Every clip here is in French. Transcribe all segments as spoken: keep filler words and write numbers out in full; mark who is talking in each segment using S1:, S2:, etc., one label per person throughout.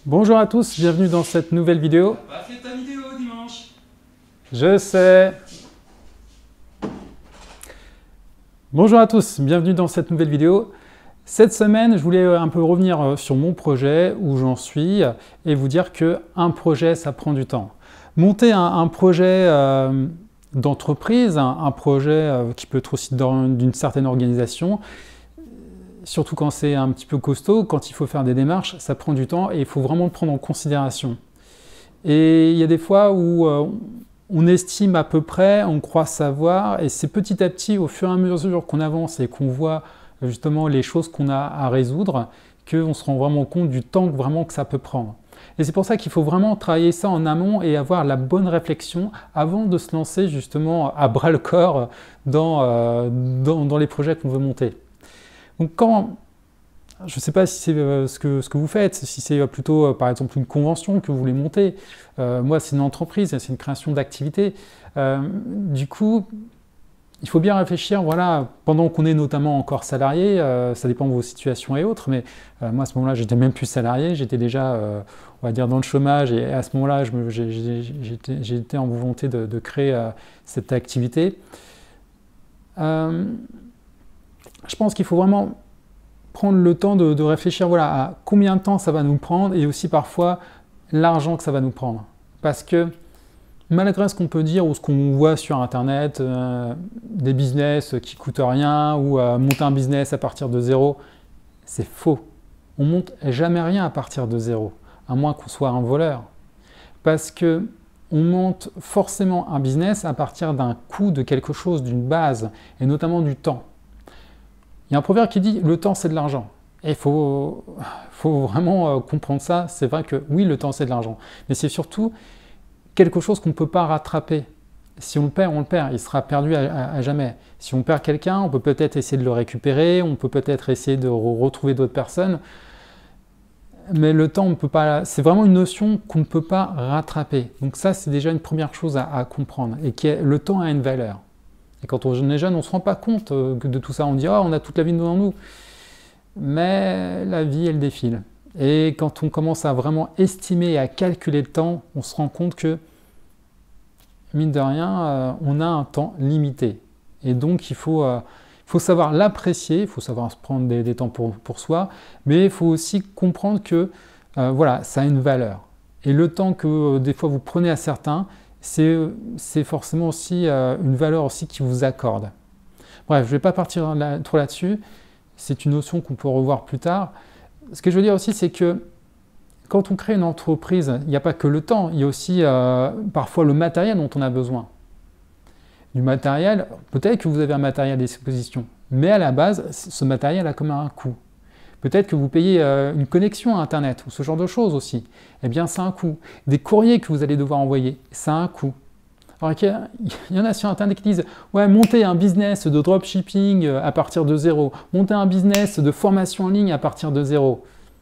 S1: Bonjour à tous, bienvenue dans cette nouvelle vidéo.
S2: T'as pas fait ta vidéo dimanche.
S1: Je sais. Bonjour à tous, bienvenue dans cette nouvelle vidéo. Cette semaine, je voulais un peu revenir sur mon projet, où j'en suis, et vous dire qu'un projet, ça prend du temps. Monter un, un projet euh, d'entreprise, un, un projet euh, qui peut être aussi d'une certaine organisation, surtout quand c'est un petit peu costaud, quand il faut faire des démarches, ça prend du temps et il faut vraiment le prendre en considération. Et il y a des fois où euh, on estime à peu près, on croit savoir, et c'est petit à petit, au fur et à mesure qu'on avance et qu'on voit justement les choses qu'on a à résoudre, qu'on se rend vraiment compte du temps vraiment que ça peut prendre. Et c'est pour ça qu'il faut vraiment travailler ça en amont et avoir la bonne réflexion avant de se lancer justement à bras-le-corps dans, euh, dans, dans les projets qu'on veut monter. Donc quand, je ne sais pas si c'est euh, ce, que, ce que vous faites, si c'est plutôt euh, par exemple une convention que vous voulez monter, euh, moi c'est une entreprise, c'est une création d'activité, euh, du coup il faut bien réfléchir, voilà, pendant qu'on est notamment encore salarié, euh, ça dépend de vos situations et autres, mais euh, moi à ce moment-là j'étais même plus salarié, j'étais déjà euh, on va dire dans le chômage et à ce moment-là j'étais en volonté de, de créer euh, cette activité. Euh, Je pense qu'il faut vraiment prendre le temps de, de réfléchir voilà, à combien de temps ça va nous prendre et aussi parfois l'argent que ça va nous prendre. Parce que malgré ce qu'on peut dire ou ce qu'on voit sur Internet, euh, des business qui ne coûtent rien ou euh, monter un business à partir de zéro, c'est faux. On ne monte jamais rien à partir de zéro, à moins qu'on soit un voleur. Parce que on monte forcément un business à partir d'un coût de quelque chose, d'une base, et notamment du temps. Il y a un proverbe qui dit « le temps c'est de l'argent ». Et il faut, faut vraiment comprendre ça. C'est vrai que oui, le temps c'est de l'argent, mais c'est surtout quelque chose qu'on ne peut pas rattraper. Si on le perd, on le perd, il sera perdu à, à, à jamais. Si on perd quelqu'un, on peut peut-être essayer de le récupérer, on peut peut-être essayer de re retrouver d'autres personnes, mais le temps, on peut pas. C'est vraiment une notion qu'on ne peut pas rattraper. Donc ça, c'est déjà une première chose à, à comprendre, et qui est le temps a une valeur. Et quand on est jeune, on ne se rend pas compte de tout ça. On dit « oh, on a toute la vie devant nous ». Mais la vie, elle défile. Et quand on commence à vraiment estimer et à calculer le temps, on se rend compte que, mine de rien, euh, on a un temps limité. Et donc, il faut, euh, faut savoir l'apprécier, il faut savoir se prendre des, des temps pour, pour soi, mais il faut aussi comprendre que euh, voilà, ça a une valeur. Et le temps que euh, des fois vous prenez à certains, c'est forcément aussi euh, une valeur aussi qui vous accorde. Bref, je ne vais pas partir là, trop là-dessus, c'est une notion qu'on peut revoir plus tard. Ce que je veux dire aussi, c'est que quand on crée une entreprise, il n'y a pas que le temps, il y a aussi euh, parfois le matériel dont on a besoin. Du matériel, peut-être que vous avez un matériel à disposition, mais à la base, ce matériel a comme un coût. Peut-être que vous payez euh, une connexion à Internet ou ce genre de choses aussi. Eh bien, ça a un coût. Des courriers que vous allez devoir envoyer, ça a un coût. Alors, il y en a sur Internet qui disent « ouais, monter un business de dropshipping à partir de zéro, monter un business de formation en ligne à partir de zéro ».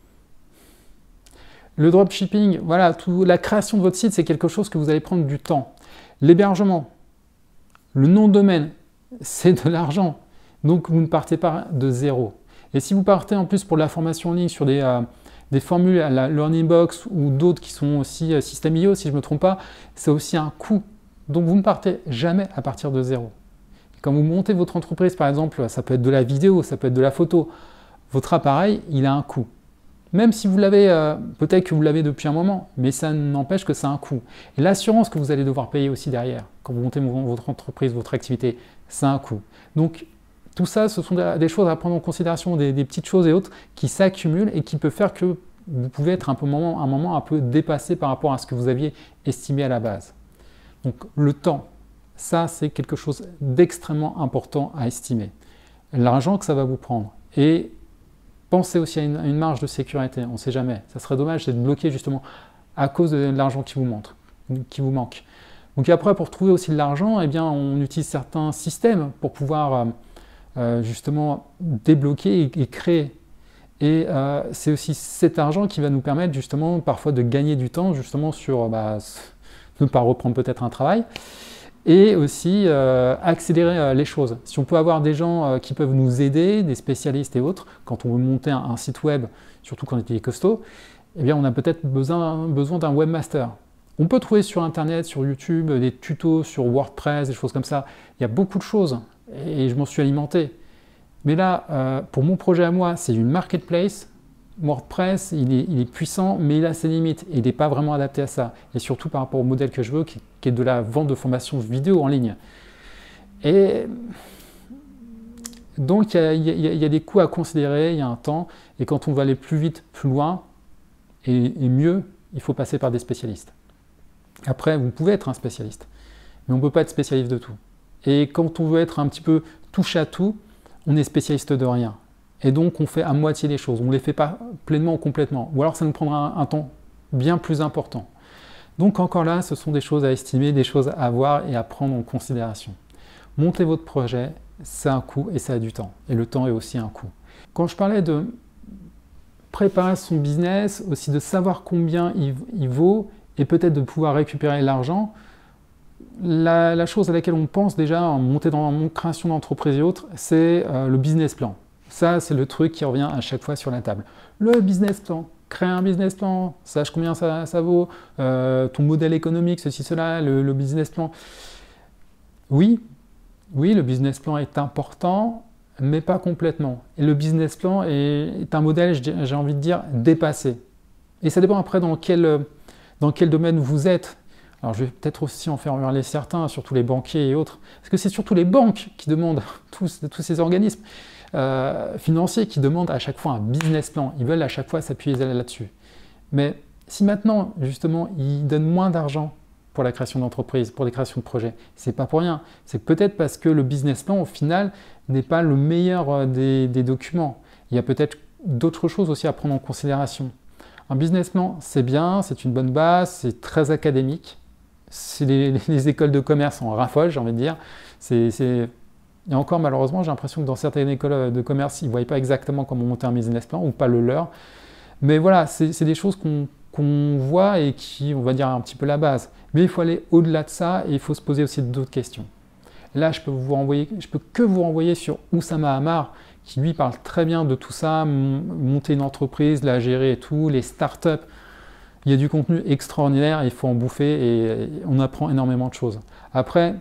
S1: Le dropshipping, voilà, tout, la création de votre site, c'est quelque chose que vous allez prendre du temps. L'hébergement, le nom de domaine, c'est de l'argent. Donc, vous ne partez pas de zéro. Et si vous partez en plus pour la formation en ligne sur des, euh, des formules à la Learning Box ou d'autres qui sont aussi euh, System point i o, si je ne me trompe pas, c'est aussi un coût. Donc vous ne partez jamais à partir de zéro. Et quand vous montez votre entreprise, par exemple, ça peut être de la vidéo, ça peut être de la photo, votre appareil, il a un coût. Même si vous l'avez, euh, peut-être que vous l'avez depuis un moment, mais ça n'empêche que ça a un coût. Et l'assurance que vous allez devoir payer aussi derrière, quand vous montez votre entreprise, votre activité, ça a un coût. Donc, tout ça, ce sont des choses à prendre en considération, des, des petites choses et autres qui s'accumulent et qui peuvent faire que vous pouvez être un, peu moment, un moment un peu dépassé par rapport à ce que vous aviez estimé à la base. Donc le temps, ça c'est quelque chose d'extrêmement important à estimer. L'argent que ça va vous prendre. Et pensez aussi à une, à une marge de sécurité, on ne sait jamais. Ça serait dommage d'être bloqué justement à cause de l'argent qui vous manque. Qui vous manque. Donc après, pour trouver aussi de l'argent, eh bien, on utilise certains systèmes pour pouvoir... Euh, Euh, justement débloquer et, et créer. Et euh, c'est aussi cet argent qui va nous permettre justement parfois de gagner du temps justement sur bah, ne pas reprendre peut-être un travail et aussi euh, accélérer euh, les choses. Si on peut avoir des gens euh, qui peuvent nous aider, des spécialistes et autres, quand on veut monter un, un site web, surtout quand il est costaud, eh bien on a peut-être besoin, besoin d'un webmaster. On peut trouver sur Internet, sur YouTube, des tutos sur WordPress, des choses comme ça. Il y a beaucoup de choses et je m'en suis alimenté. Mais là, euh, pour mon projet à moi, c'est une marketplace. WordPress, il est, il est puissant, mais il a ses limites et il n'est pas vraiment adapté à ça. Et surtout par rapport au modèle que je veux, qui, qui est de la vente de formation vidéo en ligne. Et donc, il y, a, il, y a, il y a des coûts à considérer, il y a un temps. Et quand on veut aller plus vite, plus loin, et, et mieux, il faut passer par des spécialistes. Après, vous pouvez être un spécialiste, mais on ne peut pas être spécialiste de tout. Et quand on veut être un petit peu touche à tout, on est spécialiste de rien. Et donc, on fait à moitié les choses. On ne les fait pas pleinement ou complètement. Ou alors, ça nous prendra un, un temps bien plus important. Donc, encore là, ce sont des choses à estimer, des choses à voir et à prendre en considération. Monter votre projet, c'est un coût et ça a du temps. Et le temps est aussi un coût. Quand je parlais de préparer son business, aussi de savoir combien il, il vaut, et peut-être de pouvoir récupérer l'argent, la, la chose à laquelle on pense déjà en monter dans mon création d'entreprise et autres, c'est euh, le business plan. Ça, c'est le truc qui revient à chaque fois sur la table. Le business plan, créer un business plan, sache combien ça, ça vaut, euh, ton modèle économique, ceci, cela, le, le business plan. Oui, oui, le business plan est important, mais pas complètement. Et le business plan est, est un modèle, j'ai envie de dire, dépassé. Et ça dépend après dans quel... dans quel domaine vous êtes. Alors je vais peut-être aussi en faire hurler certains, surtout les banquiers et autres, parce que c'est surtout les banques qui demandent, tous, tous ces organismes euh, financiers qui demandent à chaque fois un business plan. Ils veulent à chaque fois s'appuyer là-dessus. Mais si maintenant, justement, ils donnent moins d'argent pour la création d'entreprise, pour les créations de projets, c'est pas pour rien. C'est peut-être parce que le business plan, au final, n'est pas le meilleur des, des documents. Il y a peut-être d'autres choses aussi à prendre en considération. Un business plan, c'est bien, c'est une bonne base, c'est très académique. Les, les écoles de commerce en raffolent, j'ai envie de dire. C'est, c'est... Et encore, malheureusement, j'ai l'impression que dans certaines écoles de commerce, ils ne voient pas exactement comment monter un business plan, ou pas le leur. Mais voilà, c'est, c'est des choses qu'on, qu'on voit et qui, on va dire, un petit peu la base. Mais il faut aller au-delà de ça et il faut se poser aussi d'autres questions. Là, je peux vous renvoyer, je peux que vous renvoyer sur Oussama Ammar, qui lui parle très bien de tout ça, monter une entreprise, la gérer et tout, les startups. Il y a du contenu extraordinaire, il faut en bouffer et on apprend énormément de choses. Après,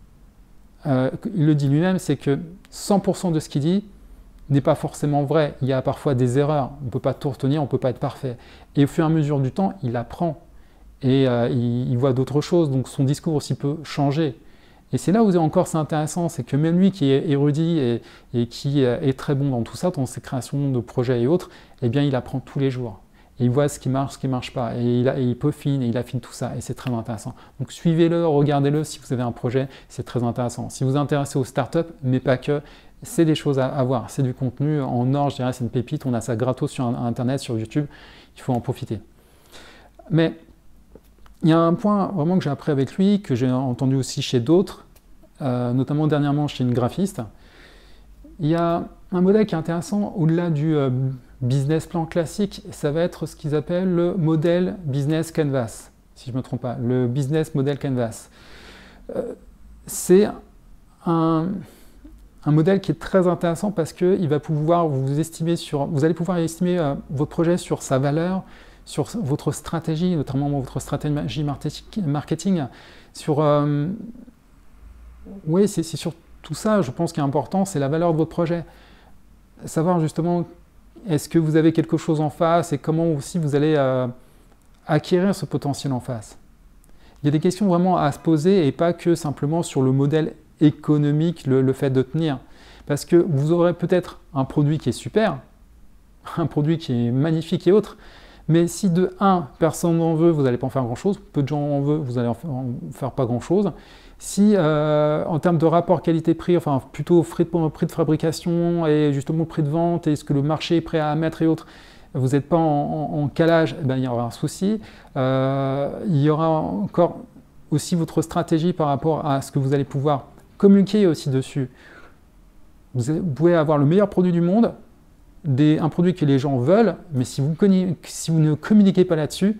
S1: euh, il le dit lui-même, c'est que cent pour cent de ce qu'il dit n'est pas forcément vrai. Il y a parfois des erreurs, on ne peut pas tout retenir, on ne peut pas être parfait. Et au fur et à mesure du temps, il apprend et euh, il, il voit d'autres choses, donc son discours aussi peut changer. Et c'est là où encore c'est intéressant, c'est que même lui qui est érudit et, et qui est très bon dans tout ça, dans ses créations de projets et autres, eh bien il apprend tous les jours. Et il voit ce qui marche, ce qui ne marche pas. Et il, a, et il peaufine et il affine tout ça. Et c'est très intéressant. Donc suivez-le, regardez-le si vous avez un projet, c'est très intéressant. Si vous vous intéressez aux startups, mais pas que, c'est des choses à, à voir. C'est du contenu en or, je dirais, c'est une pépite. On a ça gratos sur Internet, sur YouTube. Il faut en profiter. Mais il y a un point vraiment que j'ai appris avec lui, que j'ai entendu aussi chez d'autres, euh, notamment dernièrement chez une graphiste. Il y a un modèle qui est intéressant au-delà du euh, business plan classique, ça va être ce qu'ils appellent le modèle business canvas, si je ne me trompe pas, le business model canvas. Euh, c'est un, un modèle qui est très intéressant parce qu'il va pouvoir vous estimer sur, vous allez pouvoir estimer euh, votre projet sur sa valeur, sur votre stratégie, notamment votre stratégie marketing, sur, euh, oui, c'est sur tout ça, je pense, qui est important, c'est la valeur de votre projet. Savoir justement, est-ce que vous avez quelque chose en face et comment aussi vous allez euh, acquérir ce potentiel en face. Il y a des questions vraiment à se poser et pas que simplement sur le modèle économique, le, le fait de tenir. Parce que vous aurez peut-être un produit qui est super, un produit qui est magnifique et autre, mais si de un, personne n'en veut, vous n'allez pas en faire grand-chose, peu de gens en veulent, vous n'allez en faire pas grand-chose. Si euh, en termes de rapport qualité-prix, enfin plutôt prix de, prix de fabrication et justement prix de vente et ce que le marché est prêt à mettre et autres, vous n'êtes pas en, en, en calage, eh ben, il y aura un souci. Euh, il y aura encore aussi votre stratégie par rapport à ce que vous allez pouvoir communiquer aussi dessus. Vous, vous pouvez avoir le meilleur produit du monde, des, un produit que les gens veulent, mais si vous, si vous ne communiquez pas là-dessus,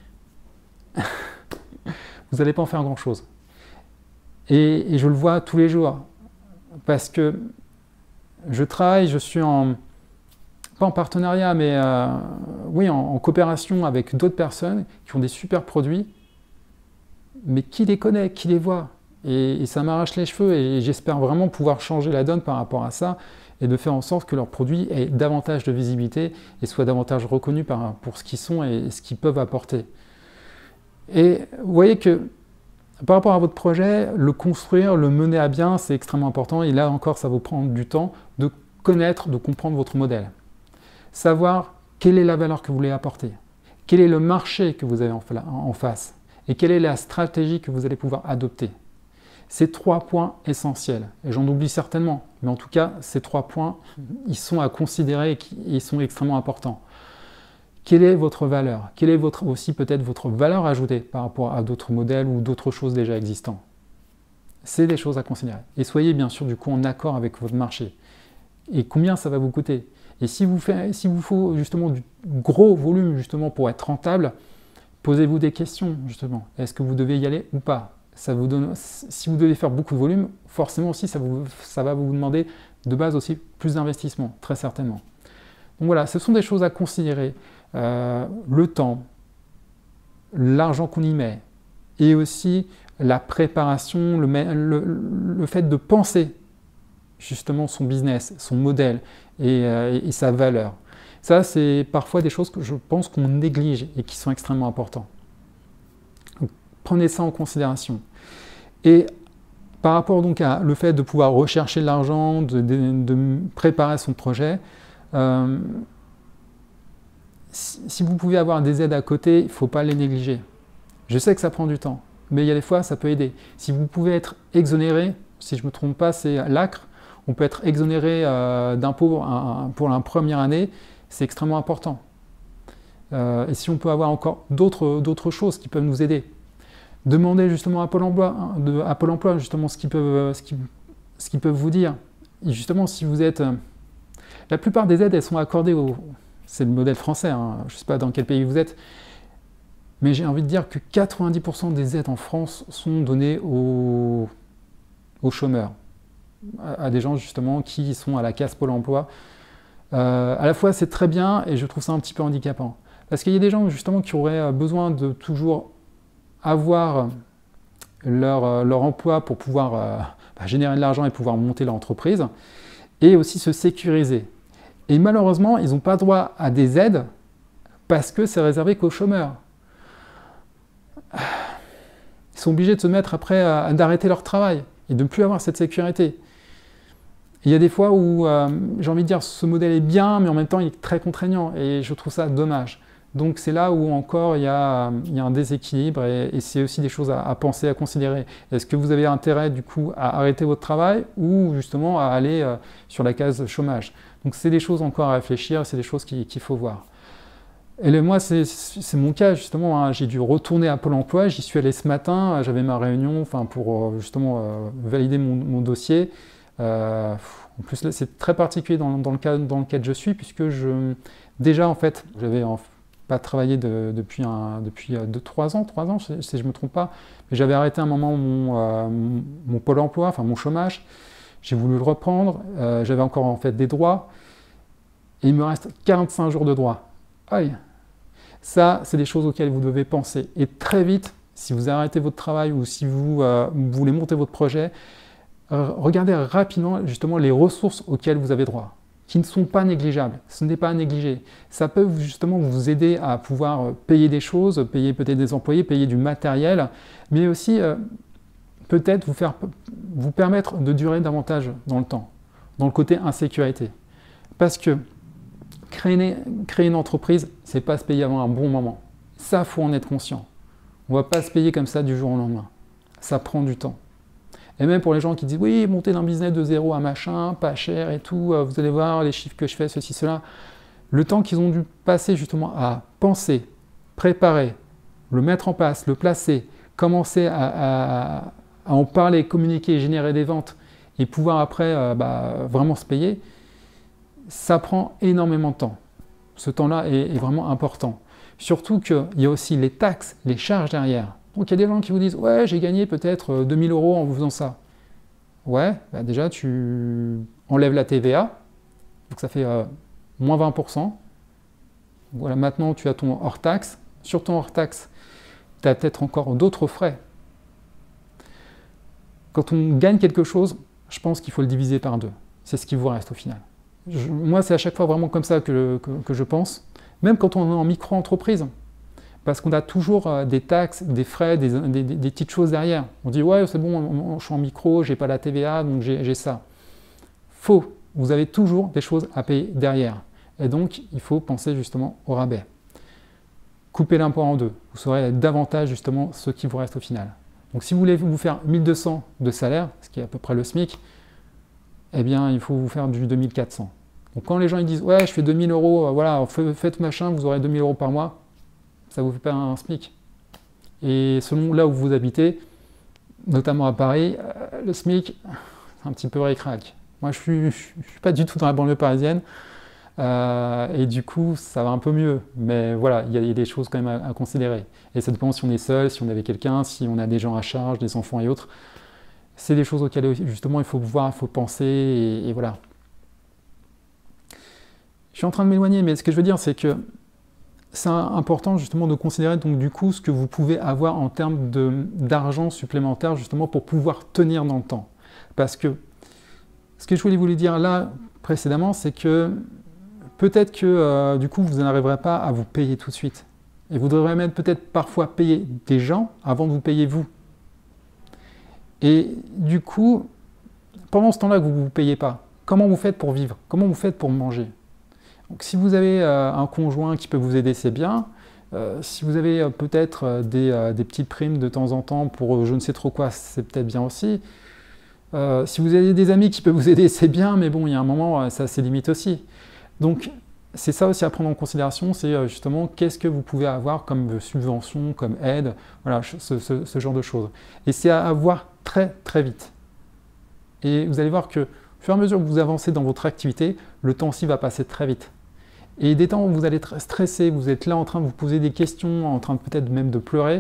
S1: vous n'allez pas en faire grand-chose. Et, et je le vois tous les jours, parce que je travaille, je suis en pas en partenariat, mais euh, oui, en, en coopération avec d'autres personnes qui ont des super produits, mais qui les connaît, qui les voit. Et, et ça m'arrache les cheveux et j'espère vraiment pouvoir changer la donne par rapport à ça et de faire en sorte que leurs produits aient davantage de visibilité et soient davantage reconnus par, pour ce qu'ils sont et ce qu'ils peuvent apporter. Et vous voyez que par rapport à votre projet, le construire, le mener à bien, c'est extrêmement important. Et là encore, ça va vous prendre du temps de connaître, de comprendre votre modèle. Savoir quelle est la valeur que vous voulez apporter, quel est le marché que vous avez en face et quelle est la stratégie que vous allez pouvoir adopter. Ces trois points essentiels, et j'en oublie certainement, mais en tout cas, ces trois points, ils sont à considérer et ils sont extrêmement importants. Quelle est votre valeur? Quelle est votre, aussi peut-être votre valeur ajoutée par rapport à d'autres modèles ou d'autres choses déjà existantes? C'est des choses à considérer. Et soyez bien sûr du coup en accord avec votre marché. Et combien ça va vous coûter? Et si vous, fait, si vous faut justement du gros volume justement pour être rentable, posez-vous des questions justement. Est-ce que vous devez y aller ou pas? Ça vous donne, si vous devez faire beaucoup de volume, forcément aussi ça, vous, ça va vous demander de base aussi plus d'investissement, très certainement. Donc voilà, ce sont des choses à considérer. Euh, le temps, l'argent qu'on y met, et aussi la préparation, le, le, le fait de penser justement son business, son modèle et, euh, et sa valeur. Ça, c'est parfois des choses que je pense qu'on néglige et qui sont extrêmement importantes. Donc, prenez ça en considération. Et par rapport donc à le fait de pouvoir rechercher de l'argent, de, de, de préparer son projet, euh, si, si vous pouvez avoir des aides à côté, il ne faut pas les négliger. Je sais que ça prend du temps, mais il y a des fois, ça peut aider. Si vous pouvez être exonéré, si je ne me trompe pas, c'est l'A C R, on peut être exonéré euh, d'impôts pour la première année, c'est extrêmement important. Euh, et si on peut avoir encore d'autres d'autres choses qui peuvent nous aider, demandez justement à Pôle emploi, hein, de, à Pôle emploi justement ce qu'ils peuvent, ce qu'ils, ce qu'ils peuvent vous dire. Et justement, si vous êtes... Euh, la plupart des aides, elles sont accordées au... C'est le modèle français, hein, je ne sais pas dans quel pays vous êtes, mais j'ai envie de dire que quatre-vingt-dix pour cent des aides en France sont données aux, aux chômeurs, à, à des gens justement qui sont à la case Pôle emploi. Euh, à la fois, c'est très bien et je trouve ça un petit peu handicapant. Parce qu'il y a des gens justement qui auraient besoin de toujours avoir leur, leur emploi pour pouvoir euh, bah, générer de l'argent et pouvoir monter leur entreprise et aussi se sécuriser. Et malheureusement, ils n'ont pas droit à des aides parce que c'est réservé qu'aux chômeurs. Ils sont obligés de se mettre après à, d'arrêter leur travail et de ne plus avoir cette sécurité. Il y a des fois où, euh, j'ai envie de dire, ce modèle est bien, mais en même temps, il est très contraignant et je trouve ça dommage. Donc c'est là où encore il y a, il y a un déséquilibre et, et c'est aussi des choses à, à penser, à considérer. Est-ce que vous avez intérêt du coup à arrêter votre travail ou justement à aller euh, sur la case chômage? Donc c'est des choses encore à réfléchir, c'est des choses qu'il qu'il faut voir. Et le, moi c'est mon cas justement, hein, j'ai dû retourner à Pôle emploi, j'y suis allé ce matin, j'avais ma réunion enfin, pour euh, justement euh, valider mon, mon dossier. Euh, en plus là c'est très particulier dans, dans, le cas, dans lequel je suis puisque je, déjà en fait j'avais en pas travaillé de, depuis, un, depuis deux, trois ans, trois ans, si, si je ne me trompe pas. Mais j'avais arrêté un moment mon, euh, mon, mon pôle emploi, enfin mon chômage. J'ai voulu le reprendre. Euh, j'avais encore en fait des droits. Et il me reste quarante-cinq jours de droits. Aïe! Ça, c'est des choses auxquelles vous devez penser. Et très vite, si vous arrêtez votre travail ou si vous, euh, vous voulez monter votre projet, euh, regardez rapidement justement les ressources auxquelles vous avez droit, qui ne sont pas négligeables. Ce n'est pas à négliger. Ça peut justement vous aider à pouvoir payer des choses, payer peut-être des employés, payer du matériel, mais aussi euh, peut-être vous, faire, vous permettre de durer davantage dans le temps, dans le côté insécurité. Parce que créer une, créer une entreprise, c'est pas se payer avant un bon moment. Ça, il faut en être conscient. On ne va pas se payer comme ça du jour au lendemain. Ça prend du temps. Et même pour les gens qui disent « oui, monter d'un business de zéro à machin, pas cher et tout, vous allez voir les chiffres que je fais, ceci, cela », le temps qu'ils ont dû passer justement à penser, préparer, le mettre en place, le placer, commencer à, à, à en parler, communiquer, générer des ventes et pouvoir après euh, bah, vraiment se payer, ça prend énormément de temps. Ce temps-là est, est vraiment important. Surtout qu'il y a aussi les taxes, les charges derrière. Donc il y a des gens qui vous disent « ouais, j'ai gagné peut-être deux mille euros en vous faisant ça ». Ouais, bah déjà tu enlèves la T V A, donc ça fait euh, moins vingt pour cent. Voilà, maintenant tu as ton hors-taxe. Sur ton hors-taxe, tu as peut-être encore d'autres frais. Quand on gagne quelque chose, je pense qu'il faut le diviser par deux. C'est ce qui vous reste au final. Je, moi, c'est à chaque fois vraiment comme ça que, que, que je pense. Même quand on est en micro-entreprise. Parce qu'on a toujours euh, des taxes, des frais, des, des, des, des petites choses derrière. On dit, ouais, c'est bon, je suis en micro, j'ai pas la T V A, donc j'ai ça. Faux. Vous avez toujours des choses à payer derrière. Et donc, il faut penser justement au rabais. Coupez l'impôt en deux. Vous saurez davantage justement ce qui vous reste au final. Donc, si vous voulez vous faire mille deux cents de salaire, ce qui est à peu près le SMIC, eh bien, il faut vous faire du deux mille quatre cents. Donc, quand les gens ils disent, ouais, je fais deux mille euros, voilà, faites machin, vous aurez deux mille euros par mois, ça vous fait pas un SMIC. Et selon là où vous habitez, notamment à Paris, le SMIC, c'est un petit peu ric-rac. Moi, je ne suis, je suis pas du tout dans la banlieue parisienne, euh, et du coup, ça va un peu mieux. Mais voilà, il y, y a des choses quand même à, à considérer. Et ça dépend si on est seul, si on est avec quelqu'un, si on a des gens à charge, des enfants et autres. C'est des choses auxquelles, justement, il faut voir, il faut penser, et, et voilà. Je suis en train de m'éloigner, mais ce que je veux dire, c'est que c'est important justement de considérer donc du coup ce que vous pouvez avoir en termes d'argent supplémentaire justement pour pouvoir tenir dans le temps. Parce que ce que je voulais vous dire là précédemment, c'est que peut-être que euh, du coup vous n'arriverez pas à vous payer tout de suite. Et vous devrez même peut-être parfois payer des gens avant de vous payer vous. Et du coup, pendant ce temps-là que vous ne vous payez pas, comment vous faites pour vivre? Comment vous faites pour manger? Donc, si vous avez euh, un conjoint qui peut vous aider, c'est bien. Euh, si vous avez euh, peut-être euh, des, euh, des petites primes de temps en temps pour euh, je ne sais trop quoi, c'est peut-être bien aussi. Euh, si vous avez des amis qui peuvent vous aider, c'est bien, mais bon, il y a un moment, euh, ça a ses limites aussi. Donc, c'est ça aussi à prendre en considération, c'est euh, justement qu'est-ce que vous pouvez avoir comme subvention, comme aide, voilà, ce, ce, ce genre de choses. Et c'est à avoir très très vite. Et vous allez voir que, au fur et à mesure que vous avancez dans votre activité, le temps aussi va passer très vite. Et des temps où vous allez être stressé, vous êtes là en train de vous poser des questions, en train peut-être même de pleurer,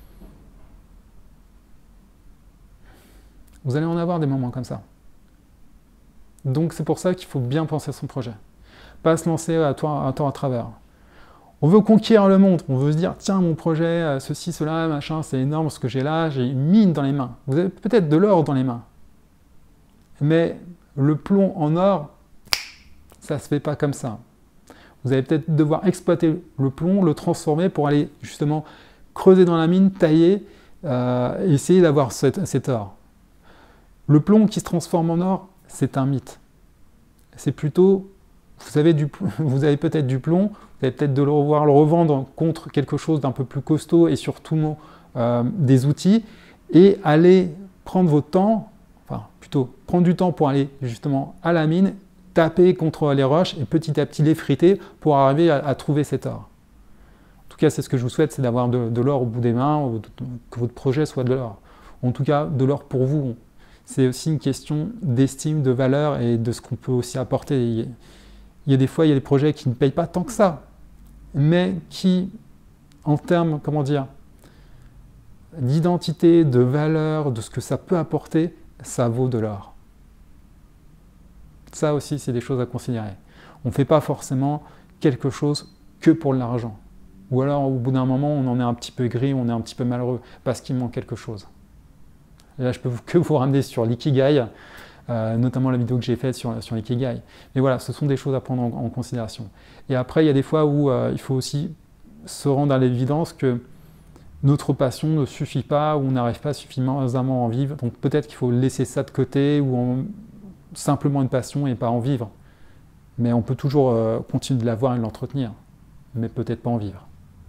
S1: vous allez en avoir des moments comme ça. Donc c'est pour ça qu'il faut bien penser à son projet. Pas se lancer à temps à, à travers. On veut conquérir le monde, on veut se dire, tiens, mon projet, ceci, cela, machin, c'est énorme ce que j'ai là, j'ai une mine dans les mains. Vous avez peut-être de l'or dans les mains. Mais le plomb en or, ça ne se fait pas comme ça. Vous allez peut-être devoir exploiter le plomb, le transformer pour aller justement creuser dans la mine, tailler, euh, et essayer d'avoir cet, cet or. Le plomb qui se transforme en or, c'est un mythe. C'est plutôt, vous avez, du, vous avez peut-être du plomb, vous allez peut-être devoir le revendre contre quelque chose d'un peu plus costaud et surtout euh, des outils, et aller prendre votre temps, enfin plutôt prendre du temps pour aller justement à la mine, taper contre les roches et petit à petit les friter pour arriver à, à trouver cet or. En tout cas, c'est ce que je vous souhaite, c'est d'avoir de, de l'or au bout des mains, ou de, que votre projet soit de l'or. En tout cas, de l'or pour vous. C'est aussi une question d'estime, de valeur et de ce qu'on peut aussi apporter. Il y a des fois, il y a des projets qui ne payent pas tant que ça, mais qui, en termes, comment dire, d'identité, de valeur, de ce que ça peut apporter, ça vaut de l'or. Ça aussi, c'est des choses à considérer. On ne fait pas forcément quelque chose que pour l'argent. Ou alors, au bout d'un moment, on en est un petit peu gris, on est un petit peu malheureux parce qu'il manque quelque chose. Et là, je peux que vous ramener sur l'ikigai, euh, notamment la vidéo que j'ai faite sur, sur l'ikigai. Mais voilà, ce sont des choses à prendre en, en considération. Et après, il y a des fois où euh, il faut aussi se rendre à l'évidence que notre passion ne suffit pas, ou on n'arrive pas suffisamment à en vivre. Donc peut-être qu'il faut laisser ça de côté, ou en, simplement une passion et pas en vivre. Mais on peut toujours euh, continuer de l'avoir et de l'entretenir, mais peut-être pas en vivre.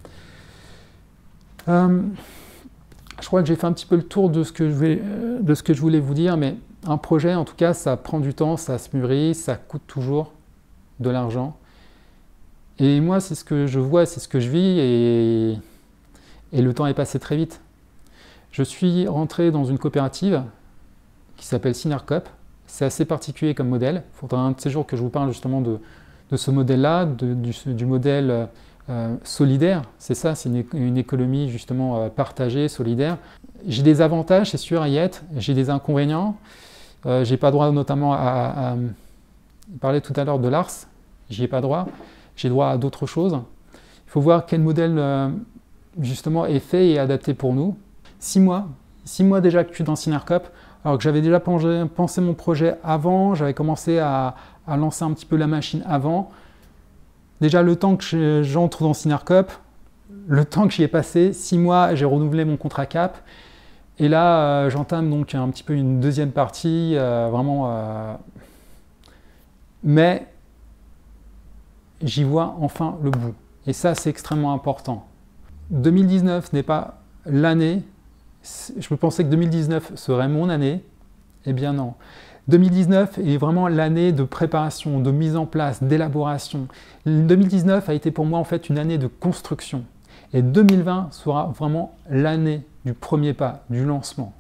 S1: Euh, je crois que j'ai fait un petit peu le tour de ce, que je vais, euh, de ce que je voulais vous dire, mais un projet, en tout cas, ça prend du temps, ça se mûrit, ça coûte toujours de l'argent. Et moi, c'est ce que je vois, c'est ce que je vis, et, et le temps est passé très vite. Je suis rentré dans une coopérative qui s'appelle Synercoop. C'est assez particulier comme modèle. Il faudra un de ces jours que je vous parle justement de, de ce modèle-là, du, du modèle euh, solidaire. C'est ça, c'est une, une économie justement euh, partagée, solidaire. J'ai des avantages, c'est sûr, à y être. J'ai des inconvénients. Euh, j'ai pas droit notamment à, à, à parler tout à l'heure de l'A R S. j'y ai pas droit, j'ai droit à d'autres choses. Il faut voir quel modèle euh, justement est fait et adapté pour nous. Six mois, six mois déjà que je suis dans Synercop, alors que j'avais déjà pensé, pensé mon projet avant, j'avais commencé à, à lancer un petit peu la machine avant. Déjà le temps que j'entre dans Synercop, le temps que j'y ai passé, six mois, j'ai renouvelé mon contrat Cap. Et là, euh, j'entame donc un petit peu une deuxième partie, euh, vraiment. Euh, mais j'y vois enfin le bout. Et ça, c'est extrêmement important. deux mille dix-neuf n'est pas l'année. Je pensais que deux mille dix-neuf serait mon année. Eh bien non. deux mille dix-neuf est vraiment l'année de préparation, de mise en place, d'élaboration. deux mille dix-neuf a été pour moi en fait une année de construction. Et deux mille vingt sera vraiment l'année du premier pas, du lancement.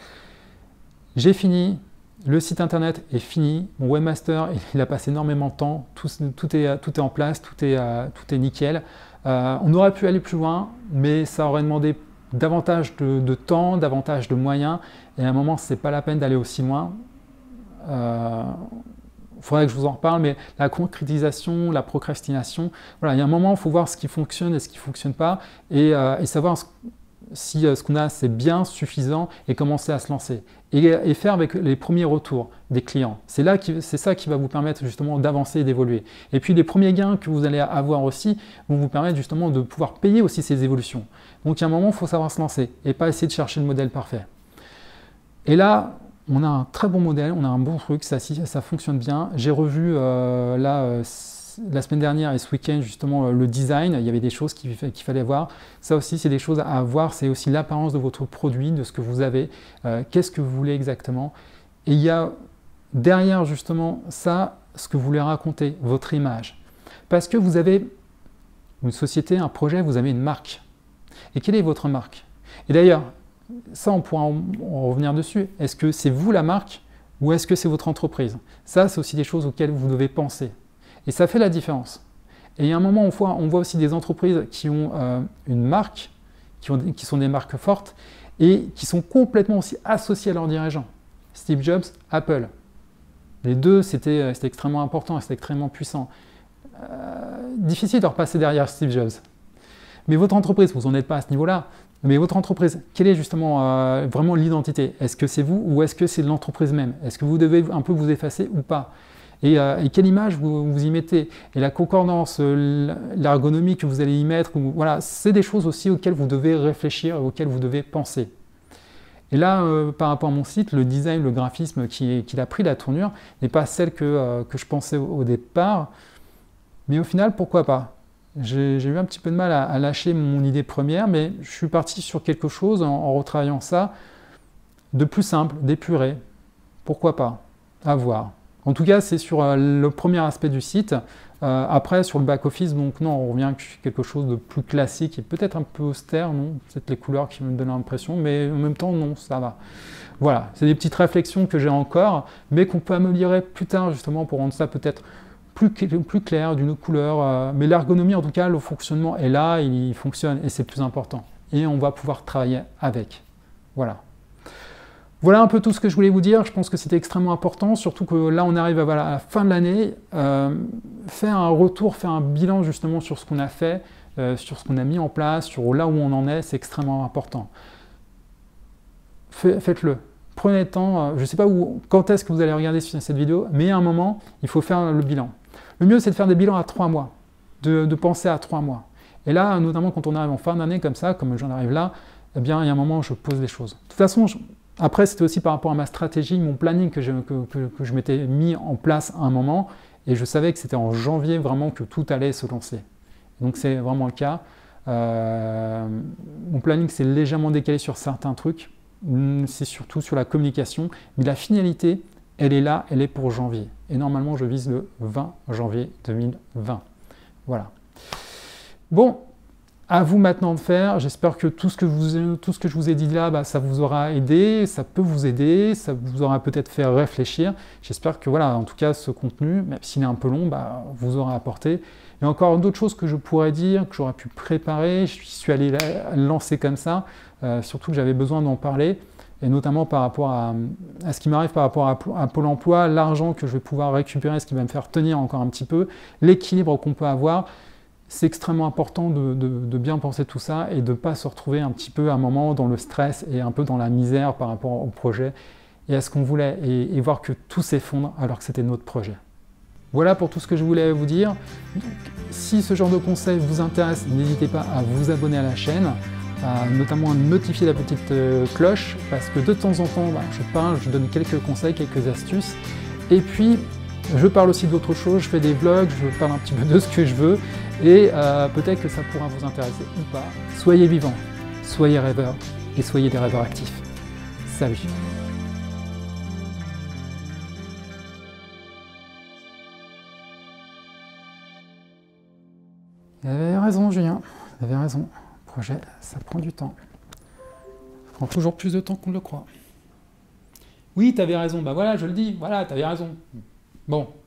S1: J'ai fini, le site internet est fini, mon webmaster il a passé énormément de temps, tout, tout, est, tout est en place, tout est, tout est nickel. Euh, on aurait pu aller plus loin, mais ça aurait demandé davantage de, de temps, davantage de moyens, et à un moment c'est pas la peine d'aller aussi loin. Euh, Il faudrait que je vous en reparle, mais la concrétisation, la procrastination, voilà, il y a un moment, il faut voir ce qui fonctionne et ce qui ne fonctionne pas, et, euh, et savoir ce, si euh, ce qu'on a, c'est bien, suffisant, et commencer à se lancer. Et, et faire avec les premiers retours des clients. C'est là qui, c'est ça qui va vous permettre justement d'avancer et d'évoluer. Et puis les premiers gains que vous allez avoir aussi vont vous permettre justement de pouvoir payer aussi ces évolutions. Donc il y a un moment, il faut savoir se lancer, et pas essayer de chercher le modèle parfait. Et là, on a un très bon modèle, on a un bon truc, ça, ça fonctionne bien. J'ai revu euh, là, euh, la semaine dernière et ce week-end justement euh, le design, il y avait des choses qu'il qu'il fallait voir. Ça aussi, c'est des choses à voir, c'est aussi l'apparence de votre produit, de ce que vous avez, euh, qu'est-ce que vous voulez exactement. Et il y a derrière justement ça, ce que vous voulez raconter, votre image. Parce que vous avez une société, un projet, vous avez une marque. Et quelle est votre marque? Et d'ailleurs, ça, on pourra en, en revenir dessus. Est-ce que c'est vous la marque ou est-ce que c'est votre entreprise? Ça, c'est aussi des choses auxquelles vous devez penser. Et ça fait la différence. Et il y a un moment, on voit, on voit aussi des entreprises qui ont euh, une marque, qui, ont, qui sont des marques fortes et qui sont complètement aussi associées à leurs dirigeants. Steve Jobs, Apple. Les deux, c'était extrêmement important, c'était extrêmement puissant. Euh, difficile de repasser derrière Steve Jobs. Mais votre entreprise, vous n'en êtes pas à ce niveau-là. Mais votre entreprise, quelle est justement euh, vraiment l'identité? Est-ce que c'est vous ou est-ce que c'est l'entreprise même? Est-ce que vous devez un peu vous effacer ou pas? et, euh, et quelle image vous, vous y mettez? Et la concordance, l'ergonomie que vous allez y mettre, voilà, c'est des choses aussi auxquelles vous devez réfléchir et auxquelles vous devez penser. Et là, euh, par rapport à mon site, le design, le graphisme qui, qui a pris la tournure n'est pas celle que, euh, que je pensais au, au départ. Mais au final, pourquoi pas? J'ai eu un petit peu de mal à, à lâcher mon idée première, mais je suis parti sur quelque chose en, en retravaillant ça de plus simple, d'épuré. Pourquoi pas? À voir. En tout cas, c'est sur euh, le premier aspect du site. Euh, après, sur le back-office, donc non, on revient à quelque chose de plus classique et peut-être un peu austère, non? C'est les couleurs qui me donnent l'impression, mais en même temps, non, ça va. Voilà, c'est des petites réflexions que j'ai encore, mais qu'on peut améliorer plus tard, justement, pour rendre ça peut-être Plus, plus clair, d'une couleur, euh, mais l'ergonomie en tout cas, le fonctionnement est là, il fonctionne et c'est plus important. Et on va pouvoir travailler avec. Voilà. Voilà un peu tout ce que je voulais vous dire. Je pense que c'était extrêmement important, surtout que là on arrive à, voilà, à la fin de l'année. Euh, faire un retour, faire un bilan justement sur ce qu'on a fait, euh, sur ce qu'on a mis en place, sur là où on en est, c'est extrêmement important. Faites-le. Prenez le temps, je ne sais pas où, quand est-ce que vous allez regarder cette vidéo, mais à un moment, il faut faire le bilan. Le mieux, c'est de faire des bilans à trois mois, de, de penser à trois mois. Et là, notamment quand on arrive en fin d'année comme ça, comme j'en arrive là, eh bien, il y a un moment où je pose les choses. De toute façon, je, après, c'était aussi par rapport à ma stratégie, mon planning que je, que, que, que je m'étais mis en place à un moment, et je savais que c'était en janvier vraiment que tout allait se lancer. Donc, c'est vraiment le cas. Euh, mon planning s'est légèrement décalé sur certains trucs, c'est surtout sur la communication, mais la finalité, elle est là, elle est pour janvier. Et normalement, je vise le vingt janvier deux mille vingt. Voilà. Bon, à vous maintenant de faire. J'espère que tout ce que, vous, tout ce que je vous ai dit là, bah, ça vous aura aidé, ça peut vous aider, ça vous aura peut-être fait réfléchir. J'espère que, voilà, en tout cas, ce contenu, même s'il est un peu long, bah, vous aura apporté. Il y a encore d'autres choses que je pourrais dire, que j'aurais pu préparer. Je suis allé lancer comme ça, euh, surtout que j'avais besoin d'en parler. et notamment par rapport à, à ce qui m'arrive par rapport à, à Pôle emploi, l'argent que je vais pouvoir récupérer, ce qui va me faire tenir encore un petit peu, l'équilibre qu'on peut avoir. C'est extrêmement important de, de, de bien penser tout ça et de ne pas se retrouver un petit peu à un moment dans le stress et un peu dans la misère par rapport au projet et à ce qu'on voulait, et, et voir que tout s'effondre alors que c'était notre projet. Voilà pour tout ce que je voulais vous dire. Donc, si ce genre de conseil vous intéresse, n'hésitez pas à vous abonner à la chaîne, à notamment à notifier la petite euh, cloche, parce que de temps en temps, bah, je parle, je donne quelques conseils, quelques astuces, et puis je parle aussi d'autres choses, je fais des vlogs, je parle un petit peu de ce que je veux, et euh, peut-être que ça pourra vous intéresser ou pas. Soyez vivants, soyez rêveurs, et soyez des rêveurs actifs. Salut! Il avait raison, Julien, il avait raison. Le projet, ça prend du temps. Ça prend toujours plus de temps qu'on le croit. Oui, tu avais raison, bah voilà, je le dis, voilà, tu avais raison. Bon.